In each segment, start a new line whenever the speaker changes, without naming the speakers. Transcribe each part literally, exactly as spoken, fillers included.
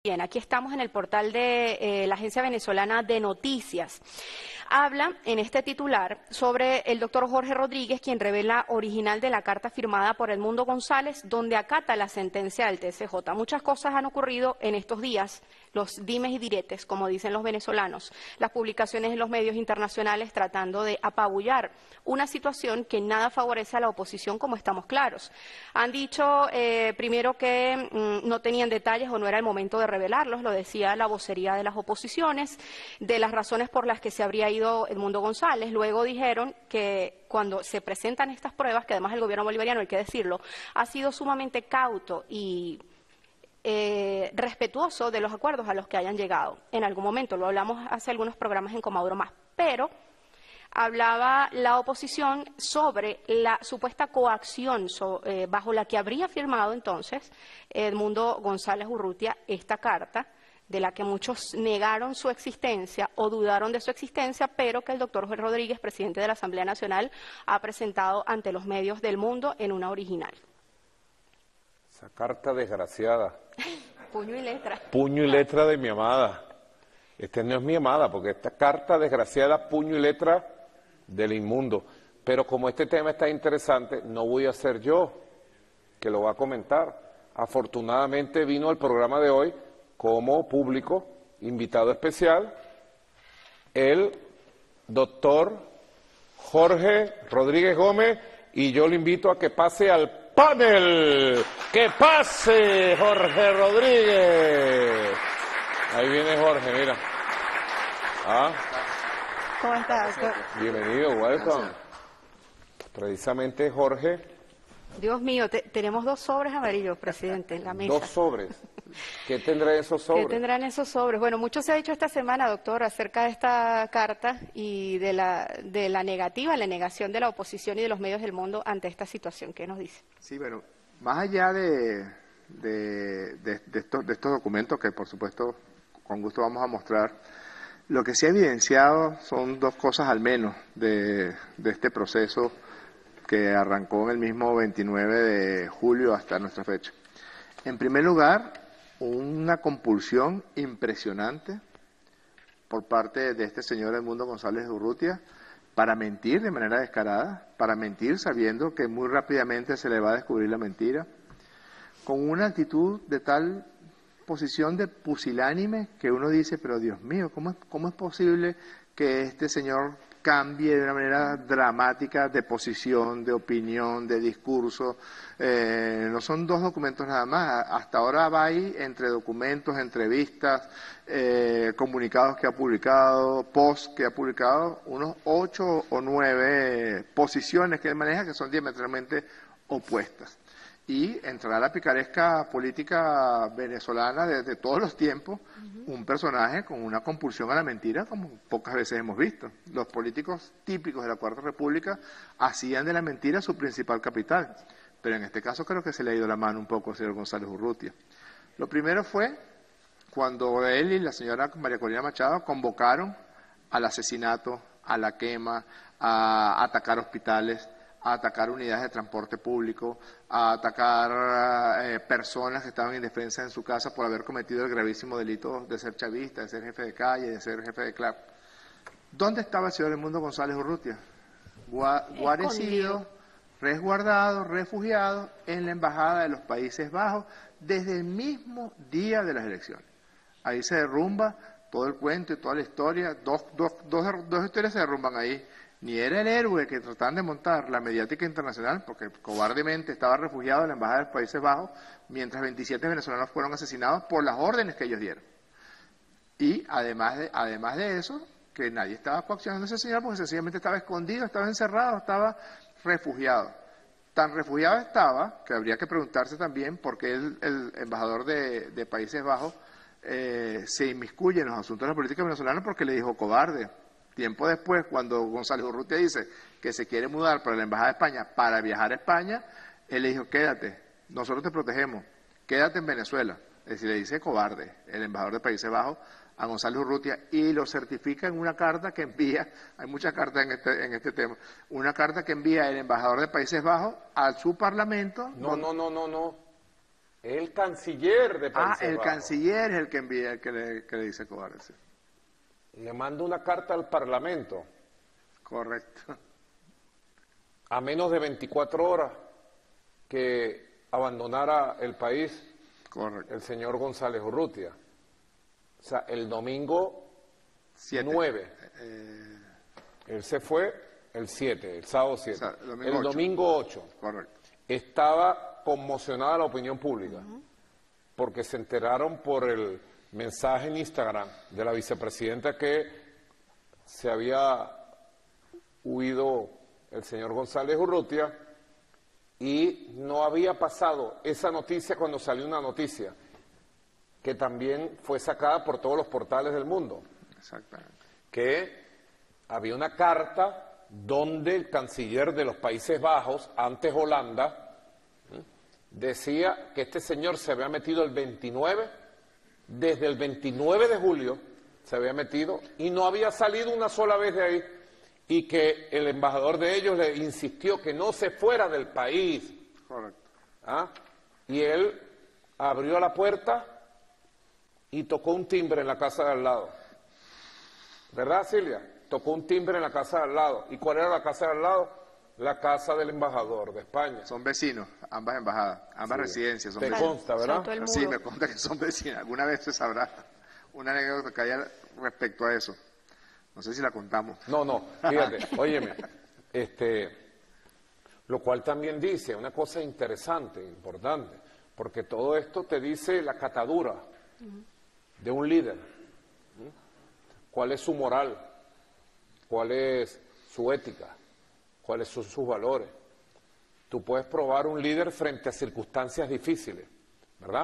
Bien, aquí estamos en el portal de eh, la Agencia Venezolana de Noticias. Habla en este titular sobre el doctor Jorge Rodríguez, quien revela original de la carta firmada por Edmundo González, donde acata la sentencia del T S J. Muchas cosas han ocurrido en estos días, los dimes y diretes, como dicen los venezolanos, las publicaciones en los medios internacionales tratando de apabullar una situación que nada favorece a la oposición, como estamos claros. Han dicho eh, primero que mm, no tenían detalles o no era el momento de revelarlos, lo decía la vocería de las oposiciones, de las razones por las que se habría ido Edmundo González. Luego dijeron que cuando se presentan estas pruebas, que además el gobierno bolivariano, hay que decirlo, ha sido sumamente cauto y eh, respetuoso de los acuerdos a los que hayan llegado. En algún momento, lo hablamos hace algunos programas en Comaduro Más, pero hablaba la oposición sobre la supuesta coacción so, eh, bajo la que habría firmado entonces Edmundo González Urrutia esta carta, de la que muchos negaron su existencia o dudaron de su existencia, pero que el doctor Jorge Rodríguez, presidente de la Asamblea Nacional, ha presentado ante los medios del mundo en una original.
Esa carta desgraciada.
Puño y letra.
Puño y letra de mi amada. Esta no es mi amada, porque esta carta desgraciada, puño y letra del inmundo. Pero como este tema está interesante, no voy a ser yo que lo va a comentar. Afortunadamente vino al programa de hoy como público, invitado especial, el doctor Jorge Rodríguez Gómez, y yo le invito a que pase al panel. ¡Que pase, Jorge Rodríguez! Ahí viene Jorge, mira. ¿Ah?
¿Cómo estás?
Bienvenido, welcome. Precisamente Jorge.
Dios mío, te, tenemos dos sobres amarillos, presidente, en la mesa.
Dos sobres. ¿Qué tendrán esos sobres?
¿Qué tendrán esos sobres? Bueno, mucho se ha dicho esta semana, doctor, acerca de esta carta y de la, de la negativa, la negación de la oposición y de los medios del mundo ante esta situación. ¿Qué nos dice?
Sí, bueno, más allá de, de, de, de, estos, de estos documentos que, por supuesto, con gusto vamos a mostrar, lo que se ha evidenciado son dos cosas al menos de, de este proceso que arrancó en el mismo veintinueve de julio hasta nuestra fecha. En primer lugar, una compulsión impresionante por parte de este señor Edmundo González Urrutia para mentir de manera descarada, para mentir sabiendo que muy rápidamente se le va a descubrir la mentira, con una actitud de tal posición de pusilánime que uno dice, pero Dios mío, ¿cómo es, cómo es posible que este señor cambie de una manera dramática de posición, de opinión, de discurso? Eh, no son dos documentos nada más, hasta ahora va ahí entre documentos, entrevistas, eh, comunicados que ha publicado, posts que ha publicado, unos ocho o nueve posiciones que él maneja que son diametralmente opuestas. Y entrará la picaresca política venezolana desde todos los tiempos, uh-huh. Un personaje con una compulsión a la mentira como pocas veces hemos visto. Los políticos típicos de la Cuarta República hacían de la mentira su principal capital, pero en este caso creo que se le ha ido la mano un poco al señor González Urrutia. Lo primero fue cuando él y la señora María Corina Machado convocaron al asesinato, a la quema, a atacar hospitales, a atacar unidades de transporte público, a atacar eh, personas que estaban indefensas en su casa por haber cometido el gravísimo delito de ser chavista, de ser jefe de calle, de ser jefe de club. ¿Dónde estaba el señor Edmundo González Urrutia? Gua guarecido, resguardado, refugiado en la Embajada de los Países Bajos desde el mismo día de las elecciones. Ahí se derrumba todo el cuento y toda la historia, dos, dos, dos, dos historias se derrumban ahí. Ni era el héroe que trataban de montar la mediática internacional, porque cobardemente estaba refugiado en la Embajada de los Países Bajos, mientras veintisiete venezolanos fueron asesinados por las órdenes que ellos dieron. Y además de, además de eso, que nadie estaba coaccionando a ese señor, porque sencillamente estaba escondido, estaba encerrado, estaba refugiado. Tan refugiado estaba, que habría que preguntarse también por qué el, el embajador de, de Países Bajos eh, se inmiscuye en los asuntos de la política venezolana porque le dijo cobarde. Tiempo después, cuando González Urrutia dice que se quiere mudar para la Embajada de España para viajar a España, él le dijo, quédate, nosotros te protegemos, quédate en Venezuela. Es decir, le dice cobarde el embajador de Países Bajos a González Urrutia y lo certifica en una carta que envía, hay muchas cartas en este, en este tema, una carta que envía el embajador de Países Bajos a su parlamento.
No, no, no, no, no. El canciller de
Ah,
Países
el
Bajos.
canciller es el que envía, el que le, que le dice cobarde. Sí.
Le manda una carta al Parlamento
Correcto.
a menos de veinticuatro horas que abandonara el país
Correcto.
el señor González Urrutia. O sea, el domingo
Siete.
nueve.
Eh,
Él se fue el siete, el sábado siete.
O sea, el domingo
el
ocho.
domingo ocho.
correcto.
Estaba conmocionada la opinión pública, porque se enteraron por el mensaje en Instagram de la vicepresidenta que se había huido el señor González Urrutia y no había pasado esa noticia cuando salió una noticia que también fue sacada por todos los portales del mundo,
Exactamente.
que había una carta donde el canciller de los Países Bajos, antes Holanda, decía que este señor se había metido el veintinueve, desde el veintinueve de julio se había metido y no había salido una sola vez de ahí, y que el embajador de ellos le insistió que no se fuera del país.
Correcto.
¿Ah? Y él abrió la puerta y tocó un timbre en la casa de al lado. ¿Verdad, Silvia? Tocó un timbre en la casa de al lado. ¿Y cuál era la casa de al lado? La casa del embajador de España.
Son vecinos, ambas embajadas, ambas
Sí.
residencias son
Te
vecinos.
consta, ¿verdad?
Saltó el
Sí,
muro.
me consta que son vecinas. Alguna vez se sabrá una anécdota que haya respecto a eso. No sé si la contamos.
No, no, fíjate, óyeme, este, lo cual también dice una cosa interesante, importante, porque todo esto te dice la catadura de un líder. ¿Mm? ¿Cuál es su moral? ¿Cuál es su ética? ¿Cuáles son sus valores? Tú puedes probar un líder frente a circunstancias difíciles, ¿verdad?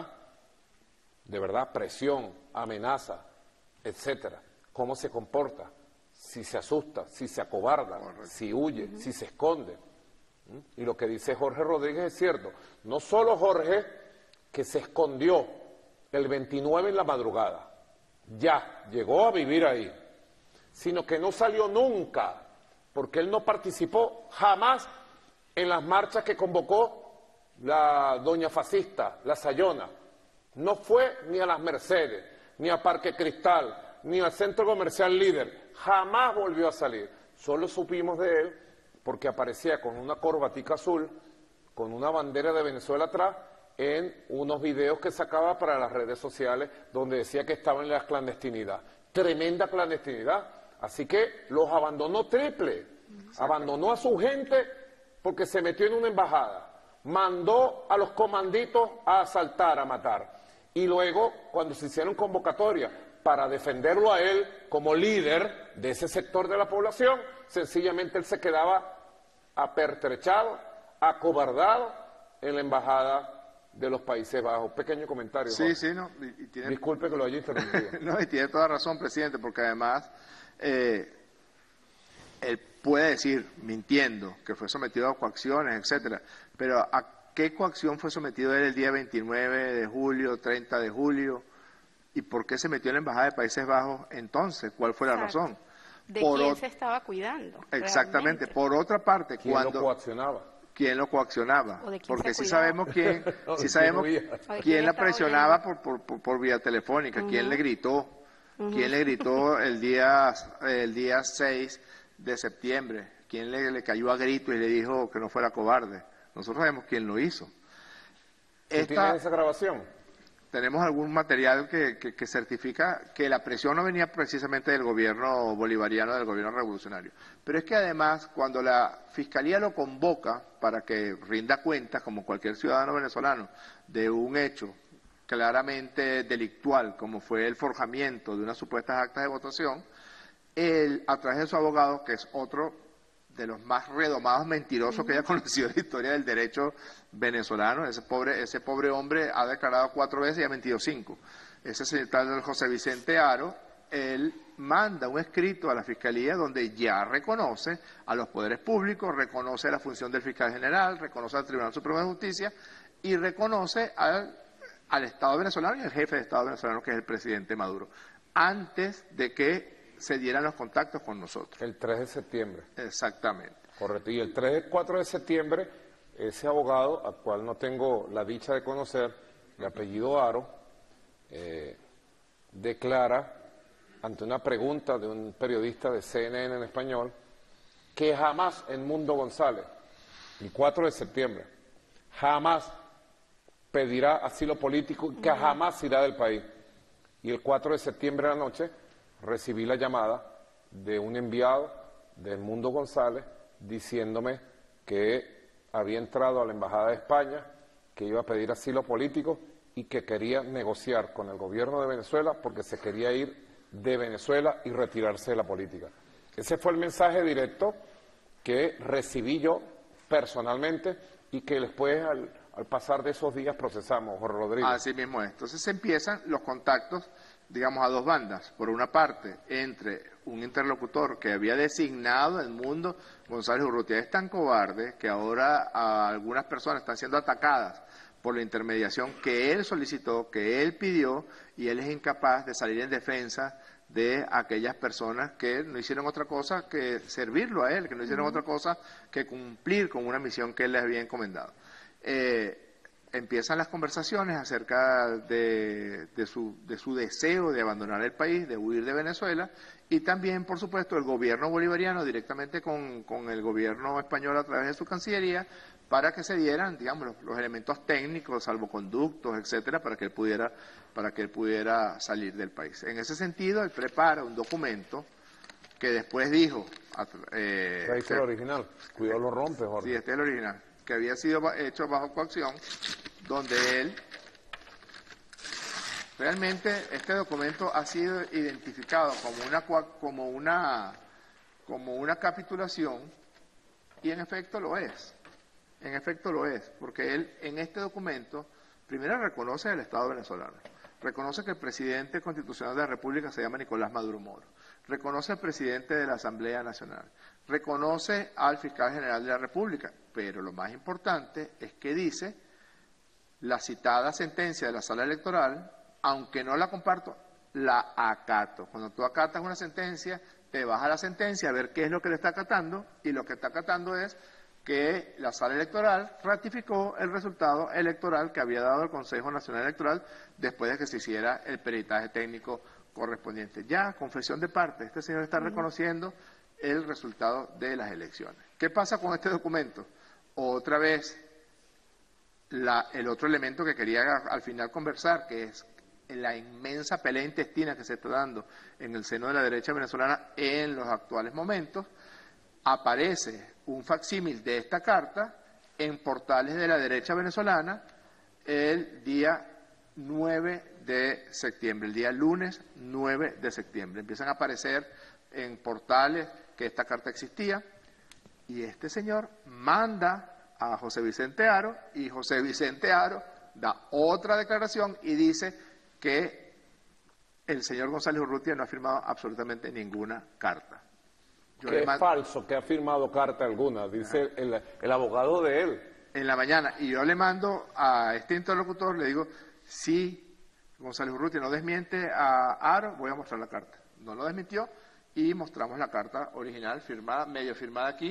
De verdad, presión, amenaza, etcétera. ¿Cómo se comporta? Si se asusta, si se acobarda, si huye, si se esconde. ¿Mm? Y lo que dice Jorge Rodríguez es cierto. No solo Jorge, que se escondió el veintinueve en la madrugada, ya llegó a vivir ahí, sino que no salió nunca, porque él no participó jamás en las marchas que convocó la doña fascista, la Sayona. No fue ni a las Mercedes, ni a Parque Cristal, ni al Centro Comercial Líder. Jamás volvió a salir. Solo supimos de él porque aparecía con una corbatica azul, con una bandera de Venezuela atrás, en unos videos que sacaba para las redes sociales donde decía que estaba en la clandestinidad. Tremenda clandestinidad. Así que los abandonó triple. Abandonó a su gente porque se metió en una embajada. Mandó a los comanditos a asaltar, a matar. Y luego, cuando se hicieron convocatorias para defenderlo a él como líder de ese sector de la población, sencillamente él se quedaba apertrechado, acobardado en la embajada de los Países Bajos. Pequeño comentario.
Sí,
Jorge.
sí, no. Y, y tiene,
Disculpe que lo haya interrumpido.
no, y tiene toda razón, presidente, porque además eh, él puede decir, mintiendo, que fue sometido a coacciones, etcétera, pero ¿a qué coacción fue sometido él el día veintinueve de julio, treinta de julio? ¿Y por qué se metió en la embajada de Países Bajos entonces? ¿Cuál fue la
Exacto.
razón?
¿De
Por
quién
ot-
se estaba cuidando?
Exactamente.
realmente?
Por otra parte,
¿Quién
cuando
lo coaccionaba?
quién lo coaccionaba,
¿O de quién
porque
se
sí
cuidaba?
sabemos quién,
No,
sí
¿quién
sabemos
huía?
¿O de quién
quién la
estaba
presionaba
huyendo?
por, por, por, por vía telefónica, quién le gritó,
Ujú.
quién le gritó el día el día seis de septiembre, quién le, le cayó a grito y le dijo que no fuera cobarde. Nosotros sabemos quién lo hizo.
¿Tú
Esta-
tienes esa grabación?
tenemos algún material que, que, que certifica que la presión no venía precisamente del gobierno bolivariano, del gobierno revolucionario. Pero es que además, cuando la Fiscalía lo convoca para que rinda cuentas, como cualquier ciudadano venezolano, de un hecho claramente delictual, como fue el forjamiento de unas supuestas actas de votación, él, a través de su abogado, que es otro de los más redomados mentirosos que haya conocido en la historia del derecho venezolano. Ese pobre, ese pobre hombre ha declarado cuatro veces y ha mentido cinco. Ese señor tal José Vicente Aro, él manda un escrito a la Fiscalía donde ya reconoce a los poderes públicos, reconoce la función del fiscal general, reconoce al Tribunal Supremo de Justicia y reconoce al, al Estado venezolano y al jefe de Estado venezolano, que es el presidente Maduro, antes de que se dieran los contactos con nosotros.
El tres de septiembre.
Exactamente.
Correcto. Y el tres, cuatro de septiembre, ese abogado, al cual no tengo la dicha de conocer, de apellido Haro, eh, declara ante una pregunta de un periodista de C N N en español que jamás Edmundo González, el cuatro de septiembre, jamás pedirá asilo político y que jamás irá del país. Y el cuatro de septiembre a la noche recibí la llamada de un enviado de Edmundo González diciéndome que había entrado a la Embajada de España, que iba a pedir asilo político y que quería negociar con el gobierno de Venezuela porque se quería ir de Venezuela y retirarse de la política. Ese fue el mensaje directo que recibí yo personalmente y que después al, al pasar de esos días procesamos, Jorge Rodríguez.
Así mismo es. Entonces empiezan los contactos, digamos, a dos bandas. Por una parte, entre un interlocutor que había designado Edmundo González Urrutia. Es tan cobarde que ahora a algunas personas están siendo atacadas por la intermediación que él solicitó, que él pidió, y él es incapaz de salir en defensa de aquellas personas que no hicieron otra cosa que servirlo a él, que no hicieron uh-huh. otra cosa que cumplir con una misión que él les había encomendado. Eh, empiezan las conversaciones acerca de, de, su, de su deseo de abandonar el país, de huir de Venezuela, y también, por supuesto, el gobierno bolivariano directamente con, con el gobierno español a través de su Cancillería, para que se dieran, digamos, los, los elementos técnicos, salvoconductos, etcétera, para que él pudiera, para que él pudiera salir del país. En ese sentido, él prepara un documento que después dijo...
Eh, este es el original, cuidado lo rompe, Jorge.
Sí, este es el original, que había sido hecho bajo coacción, donde él... Realmente este documento ha sido identificado como una, como una, como una capitulación, y en efecto lo es. En efecto lo es, porque él en este documento primero reconoce el Estado venezolano, reconoce que el presidente constitucional de la República se llama Nicolás Maduro Moro, reconoce al presidente de la Asamblea Nacional, reconoce al fiscal general de la República, pero lo más importante es que dice la citada sentencia de la Sala Electoral, aunque no la comparto, la acato. Cuando tú acatas una sentencia, te vas a la sentencia a ver qué es lo que le está acatando, y lo que está acatando es que la Sala Electoral ratificó el resultado electoral que había dado el Consejo Nacional Electoral después de que se hiciera el peritaje técnico correspondiente. Ya, confesión de parte, este señor está reconociendo el resultado de las elecciones. ¿Qué pasa con este documento? Otra vez, la, el otro elemento que quería al final conversar, que es la inmensa pelea intestina que se está dando en el seno de la derecha venezolana en los actuales momentos, aparece un facsímil de esta carta en portales de la derecha venezolana el día nueve de septiembre, el día lunes nueve de septiembre. Empiezan a aparecer en portales que esta carta existía, y este señor manda a José Vicente Haro, y José Vicente Haro da otra declaración y dice que el señor González Urrutia no ha firmado absolutamente ninguna carta.
Yo que es mando, falso, que ha firmado carta alguna, dice el, el abogado de él.
En la mañana, y yo le mando a este interlocutor, le digo, si González Urrutia no desmiente a Haro, voy a mostrar la carta. No lo desmintió, y mostramos la carta original, firmada, medio firmada aquí.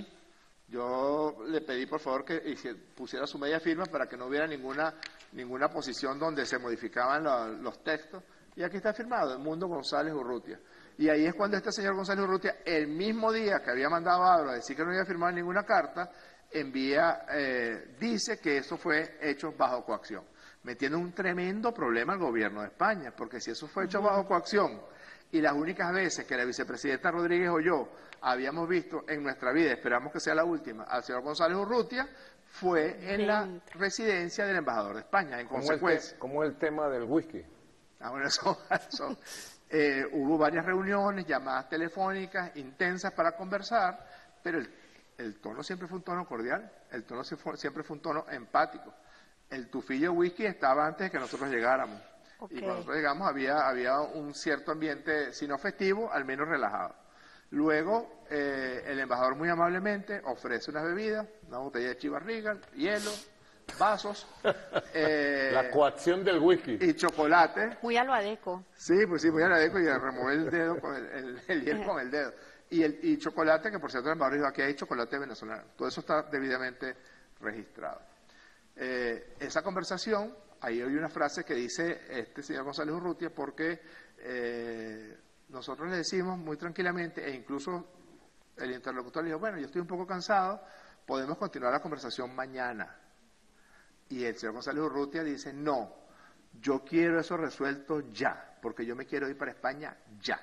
Yo le pedí, por favor, que pusiera su media firma para que no hubiera ninguna, ninguna posición donde se modificaban lo, los textos. Y aquí está firmado, Edmundo González Urrutia. Y ahí es cuando este señor González Urrutia, el mismo día que había mandado a Haro a decir que no iba a firmar ninguna carta, envía, eh, dice que eso fue hecho bajo coacción, metiendo un tremendo problema al gobierno de España, porque si eso fue hecho bajo coacción, y las únicas veces que la vicepresidenta Rodríguez o yo habíamos visto en nuestra vida, esperamos que sea la última, al señor González Urrutia, fue en la residencia del embajador de España, en consecuencia.
¿Cómo es el tema del whisky?
Ah, bueno, eso, eso. Eh, hubo varias reuniones, llamadas telefónicas intensas para conversar, pero el, el tono siempre fue un tono cordial, el tono siempre fue un tono empático. El tufillo whisky estaba antes de que nosotros llegáramos. Okay. Y cuando nosotros llegamos había, había un cierto ambiente, si no festivo, al menos relajado. Luego, eh, el embajador muy amablemente ofrece unas bebidas, una botella de Chivas Regal, hielo, vasos.
Eh, la coacción del whisky.
Y chocolate.
Muy a lo adeco.
Sí, pues sí, muy a lo adeco, y a remover el dedo, con el, el, el hielo con el dedo. Y, el, y chocolate, que por cierto el embajador dijo, aquí hay chocolate venezolano. Todo eso está debidamente registrado. Eh, esa conversación ahí hay una frase que dice este señor González Urrutia, porque eh, nosotros le decimos muy tranquilamente, e incluso el interlocutor le dijo, bueno, yo estoy un poco cansado, podemos continuar la conversación mañana. Y el señor González Urrutia dice, no, yo quiero eso resuelto ya, porque yo me quiero ir para España ya.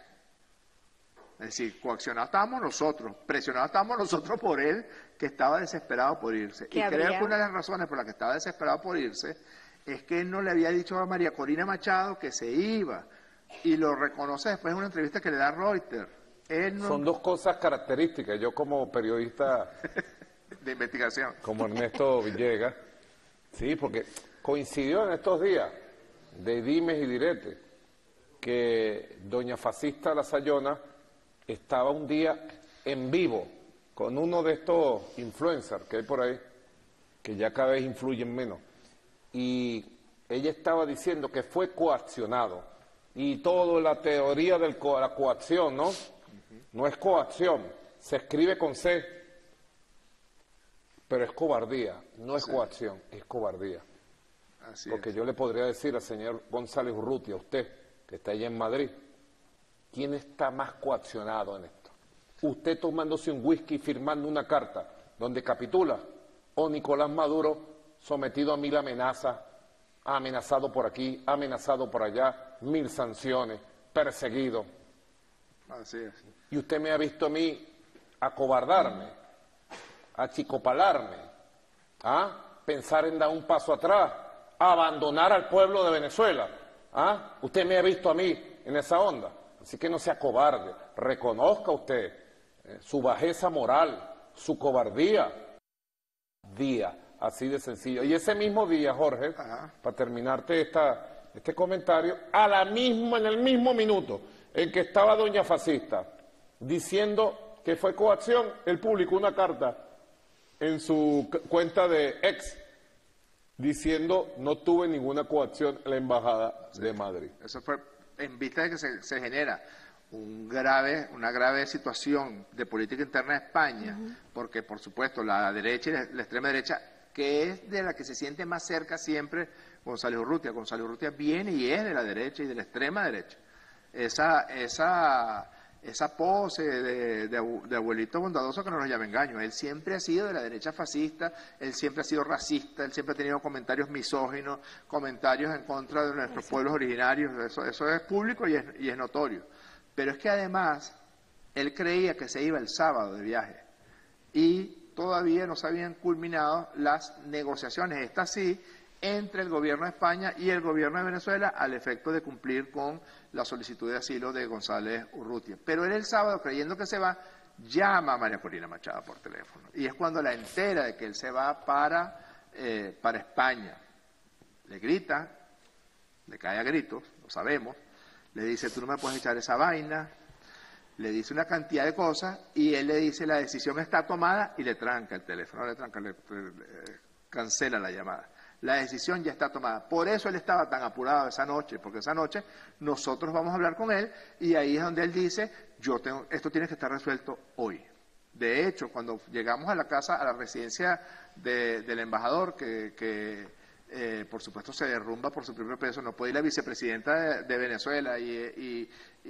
Es decir, coaccionados estábamos nosotros, presionados estábamos nosotros por él, que estaba desesperado por irse. Y
habría?
creo que una de las razones por las que estaba desesperado por irse es que él no le había dicho a María Corina Machado que se iba, y lo reconoce después en una entrevista que le da Reuters. Él no...
Son dos cosas características. Yo como periodista
de investigación,
como Ernesto Villegas, sí, porque coincidió en estos días de dimes y diretes que doña Fascista La Sayona estaba un día en vivo con uno de estos influencers que hay por ahí, que ya cada vez influyen menos, y ella estaba diciendo que fue coaccionado, y toda la teoría de co la coacción, ¿no? No es coacción, se escribe con C, pero es cobardía, no es
sí. coacción,
es cobardía.
Así
Porque
es.
yo le podría decir al señor González Urrutia, usted, que está allá en Madrid, ¿quién está más coaccionado en esto? ¿Usted tomándose un whisky y firmando una carta donde capitula? ¿O Nicolás Maduro sometido a mil amenazas, amenazado por aquí, amenazado por allá, mil sanciones, perseguido?
Así es.
Y usted me ha visto a mí acobardarme, achicopalarme, ¿ah? Pensar en dar un paso atrás, abandonar al pueblo de Venezuela, ¿ah? Usted me ha visto a mí en esa onda, así que no sea cobarde, reconozca usted eh, su bajeza moral, su cobardía, día, así de sencillo. Y ese mismo día, Jorge,
Ajá.
para terminarte esta, este comentario, a la misma, en el mismo minuto en que estaba doña Fascista diciendo que fue coacción, él publicó una carta en su cuenta de ex diciendo no tuve ninguna coacción en la Embajada sí. de Madrid.
Eso fue en vista de que se, se genera un grave, una grave situación de política interna de España, uh-huh. porque por supuesto la derecha y la, la extrema derecha, que es de la que se siente más cerca siempre González Urrutia. González Urrutia viene y es de la derecha y de la extrema derecha. Esa, esa, esa pose de, de, de abuelito bondadoso que no nos llame engaño. Él siempre ha sido de la derecha fascista, él siempre ha sido racista, él siempre ha tenido comentarios misóginos, comentarios en contra de nuestros pueblos originarios. Eso, eso es público y es, y es notorio. Pero es que además él creía que se iba el sábado de viaje y todavía no se habían culminado las negociaciones, estas sí, entre el gobierno de España y el gobierno de Venezuela al efecto de cumplir con la solicitud de asilo de González Urrutia. Pero él el sábado, creyendo que se va, llama a María Corina Machado por teléfono. Y es cuando la entera de que él se va para, eh, para España. Le grita, le cae a gritos, lo sabemos, le dice, tú no me puedes echar esa vaina, le dice una cantidad de cosas y él le dice, la decisión está tomada y le tranca el teléfono, le tranca, le, le, le cancela la llamada. La decisión ya está tomada. Por eso él estaba tan apurado esa noche, porque esa noche nosotros vamos a hablar con él y ahí es donde él dice, yo tengo, esto tiene que estar resuelto hoy. De hecho, cuando llegamos a la casa, a la residencia de, del embajador, que, que eh, por supuesto se derrumba por su propio peso, no puede ir la vicepresidenta de, de Venezuela y, y,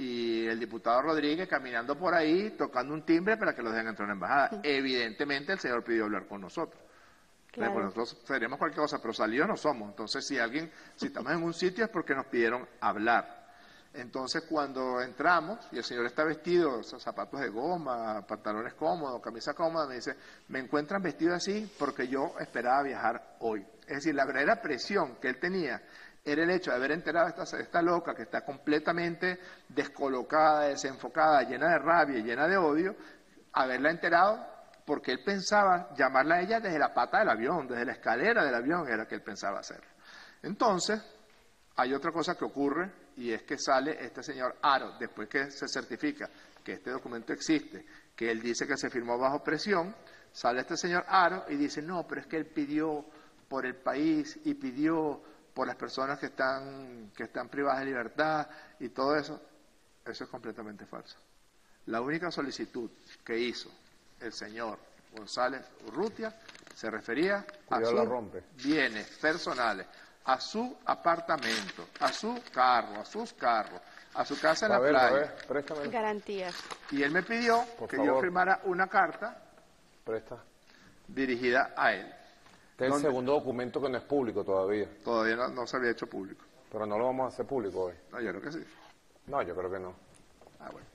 y el diputado Rodríguez caminando por ahí, tocando un timbre para que los dejen entrar a la embajada. Sí. Evidentemente el señor pidió hablar con nosotros. Claro. Bueno, nosotros seremos cualquier cosa, pero salió no somos. Entonces, si alguien, si estamos en un sitio es porque nos pidieron hablar. Entonces, cuando entramos, y el señor está vestido, zapatos de goma, pantalones cómodos, camisa cómoda, me dice, me encuentran vestido así porque yo esperaba viajar hoy. Es decir, la verdadera presión que él tenía era el hecho de haber enterado a esta, esta loca que está completamente descolocada, desenfocada, llena de rabia y llena de odio, haberla enterado porque él pensaba llamarla a ella desde la pata del avión, desde la escalera del avión era que él pensaba hacerlo. Entonces, hay otra cosa que ocurre y es que sale este señor Haro, después que se certifica que este documento existe, que él dice que se firmó bajo presión, sale este señor Haro y dice, no, pero es que él pidió por el país y pidió por las personas que están, que están privadas de libertad y todo eso. Eso es completamente falso. La única solicitud que hizo el señor González Urrutia se refería a sus bienes personales, a su apartamento, a su carro, a sus carros, a su casa en
A
la
ver,
playa.
a ver, préstame.
Garantías.
Y él me pidió
Por
que
favor.
yo firmara una carta
Presta.
dirigida a él.
Este es el
¿Dónde?
segundo documento que no es público todavía,
Todavía no, no se había hecho público.
pero no lo vamos a hacer público hoy.
No, yo creo que sí.
No, yo creo que no.
Ah, bueno.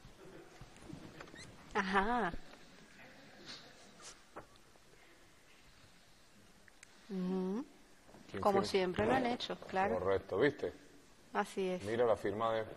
Ajá. Ujú.
¿Quién
Como
firma?
siempre lo han hecho, claro.
Correcto, ¿viste?
Así es.
Mira la firma de...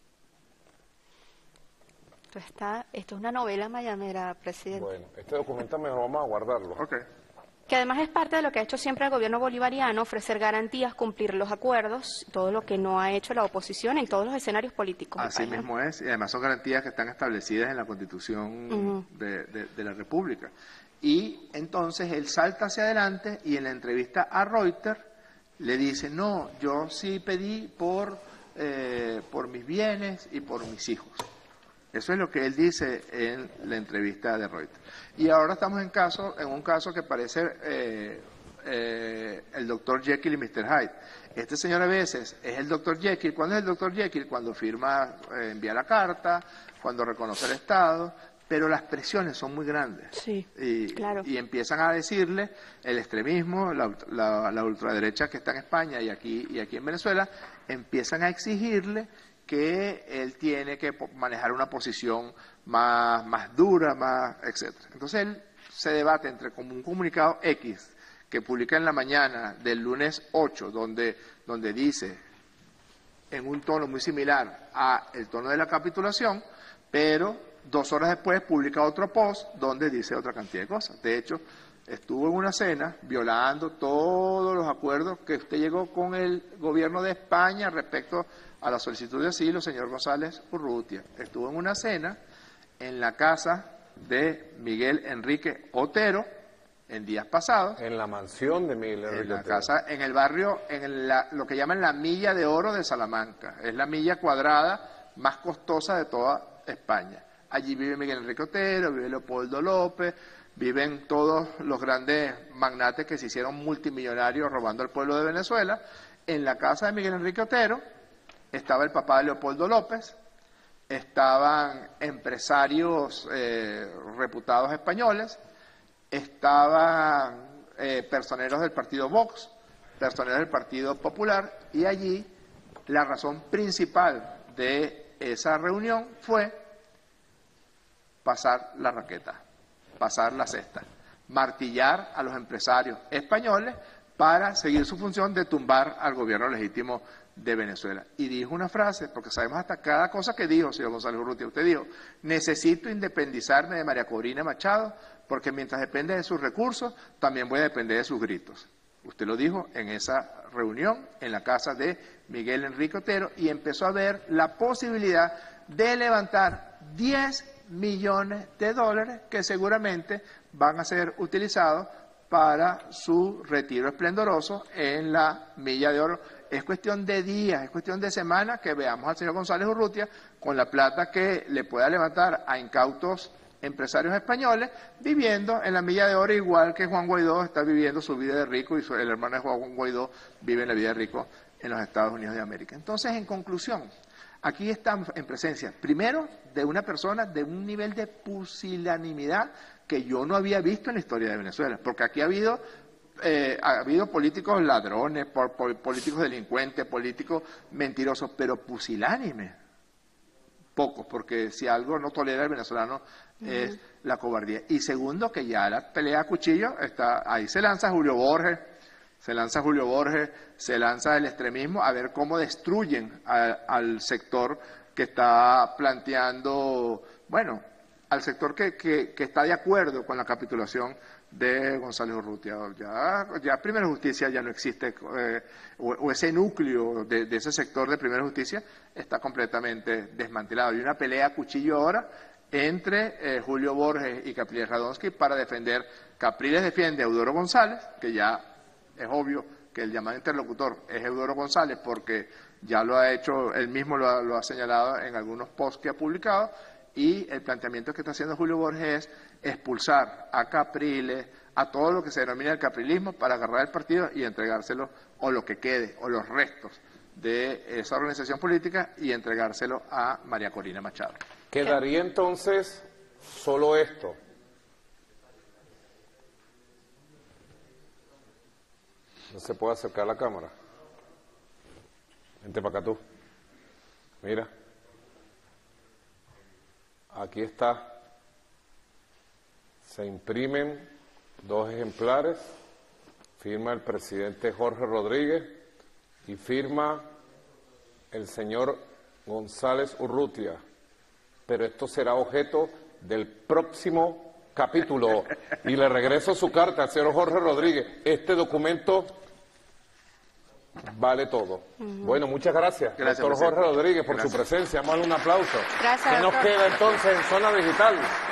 Esto, está, esto es una novela mayamera, presidente.
Bueno, este documento mejor vamos a guardarlo.
Ok.
Que además es parte de lo que ha hecho siempre el gobierno bolivariano, ofrecer garantías, cumplir los acuerdos, todo lo que no ha hecho la oposición en todos los escenarios políticos del
Así
país, ¿no?
mismo es, y además son garantías que están establecidas en la Constitución
Ujú.
de, de- de la República. Y entonces él salta hacia adelante y en la entrevista a Reuters le dice, no, yo sí pedí por, eh, por mis bienes y por mis hijos. Eso es lo que él dice en la entrevista de Reuters. Y ahora estamos en, caso, en un caso que parece eh, eh, el doctor Jekyll y mister Hyde. Este señor a veces es el doctor Jekyll. ¿Cuándo es el doctor Jekyll? Cuando firma, eh, envía la carta, cuando reconoce el Estado, pero las presiones son muy grandes.
Sí,
y,
claro.
y empiezan a decirle el extremismo, la, la- la ultraderecha que está en España y aquí, y aquí en Venezuela, empiezan a exigirle que él tiene que po- manejar una posición más, más dura, más, etcétera. Entonces él se debate entre como un comunicado X que publica en la mañana del lunes ocho, donde, donde dice en un tono muy similar a el tono de la capitulación, pero dos horas después publica otro post donde dice otra cantidad de cosas. De hecho, estuvo en una cena violando todos los acuerdos que usted llegó con el gobierno de España respecto a la solicitud de asilo, señor González Urrutia. Estuvo en una cena en la casa de Miguel Enrique Otero en días pasados,
En la mansión de Miguel Enrique
en la
Otero.
casa, en el barrio, en el- la- lo que llaman la milla de oro de Salamanca. Es la milla cuadrada más costosa de toda España. Allí vive Miguel Enrique Otero, vive Leopoldo López, viven todos los grandes magnates que se hicieron multimillonarios robando al pueblo de Venezuela. En la casa de Miguel Enrique Otero estaba el papá de Leopoldo López, estaban empresarios eh, reputados españoles, estaban eh, personeros del partido Vox, personeros del Partido Popular, y allí la razón principal de esa reunión fue pasar la raqueta, pasar la cesta, martillar a los empresarios españoles para seguir su función de tumbar al gobierno legítimo de Venezuela. Y dijo una frase, porque sabemos hasta cada cosa que dijo, señor González Urrutia. Usted dijo, necesito independizarme de María Corina Machado, porque mientras depende de sus recursos, también voy a depender de sus gritos. Usted lo dijo en esa reunión en la casa de Miguel Enrique Otero y empezó a ver la posibilidad de levantar diez millones de dólares que seguramente van a ser utilizados para su retiro esplendoroso en la Milla de Oro. Es cuestión de días, es cuestión de semanas que veamos al señor González Urrutia con la plata que le pueda levantar a incautos empresarios españoles viviendo en la Milla de Oro, igual que Juan Guaidó está viviendo su vida de rico y su, el hermano de Juan Guaidó vive en la vida de rico en los Estados Unidos de América. Entonces, en conclusión, aquí estamos en presencia, primero, de una persona de un nivel de pusilanimidad que yo no había visto en la historia de Venezuela, porque aquí ha habido, eh, ha habido políticos ladrones, por, por- políticos delincuentes, políticos mentirosos, pero pusilánimes, pocos, porque si algo no tolera el venezolano es la cobardía. Y segundo, que ya la pelea a cuchillo, está, ahí se lanza Julio Borges, se lanza Julio Borges, se lanza el extremismo, a ver cómo destruyen a- al sector que está planteando, bueno, al sector que, que, que está de acuerdo con la capitulación de González Urrutia. Ya, ya Primera Justicia ya no existe, eh, o, o ese núcleo de, de ese sector de Primera Justicia está completamente desmantelado. Hay una pelea a cuchillo ahora entre eh, Julio Borges y Capriles Radonsky para defender. Capriles defiende a Eudoro González, que ya es obvio que el llamado interlocutor es Eudoro González porque ya lo ha hecho, él mismo lo ha, lo ha señalado en algunos posts que ha publicado, y el planteamiento que está haciendo Julio Borges es expulsar a Capriles, a todo lo que se denomina el caprilismo, para agarrar el partido y entregárselo o lo que quede, o los restos de esa organización política y entregárselo a María Corina Machado.
Quedaría entonces solo esto. No se puede acercar la cámara. Vente para acá tú. Mira. Aquí está. Se imprimen dos ejemplares. Firma el presidente Jorge Rodríguez y firma el señor González Urrutia. Pero esto será objeto del próximo capítulo. Y le regreso su carta al señor Jorge Rodríguez. Este documento vale todo. Uh-huh. Bueno, muchas gracias, gracias doctor Jorge Rodríguez, por gracias. su presencia. Vamos a darle un aplauso.
Gracias,
¿Qué nos queda entonces en Zona Digital?